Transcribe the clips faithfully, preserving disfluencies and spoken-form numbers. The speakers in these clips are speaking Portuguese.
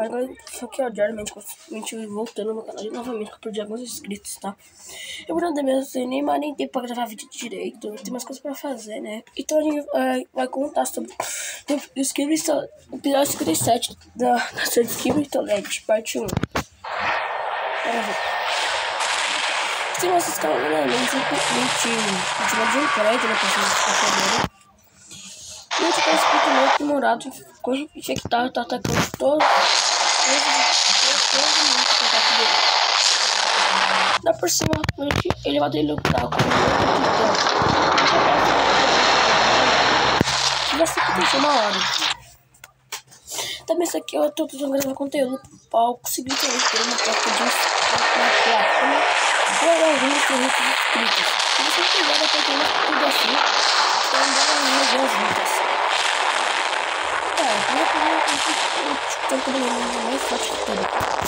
Só que ó, diariamente, constantemente voltando no canal novamente, que eu perdi alguns inscritos, tá? Eu vou dar mesmo sem nem mais nem tempo pra gravar vídeo direito, tem mais coisas pra fazer, né? Então a gente uh, vai contar sobre o episódio cinquenta e sete da, da série Skeleton Led, parte um. Bora ver. Se vocês estão vendo, a gente continua de um prédio, né? Pra vocês ficarem. E eu tinha escrito muito demorado, ficou infectado, tá atacando todo, todo, todo mundo que tá atacando dele. Dá por cima, ele vai ter lutar com o outro titã. Que vai ser que tem uma hora. Também isso aqui eu tô tentando gravar conteúdo pra conseguir ter uma placa de uma placa, né? Agora eu vou ter inscritos. Se você quiser, dá pra ter tudo assim. Então, bora ver as vidas. É, eu tô com o mais forte de tudo.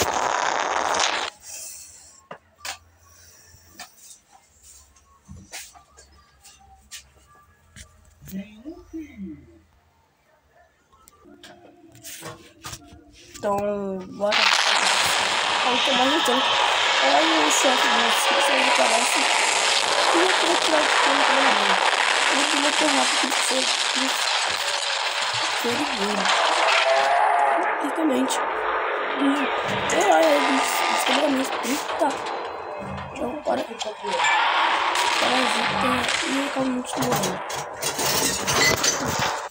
Então, bora. Aí tô mais lutando. Olha o chefe dos que ele parece. E eu tô tirar de tempo pra mim. Ele tem muito rápido que você. Ele vira. Exatamente. E olha, ele descobriu a minha. Eita. Então, bora. Parasita e calma muito morrendo.